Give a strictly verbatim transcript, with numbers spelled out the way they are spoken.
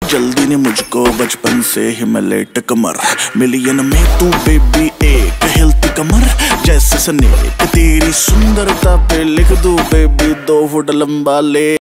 जल्दी ने मुझको बचपन से ही मैं लेट कमर, मिलियन में तू बेबी एक हिलती कमर जैसे स्नेक, तेरी सुंदरता पे लिख दूं बेबी दो फुट लंबा ले।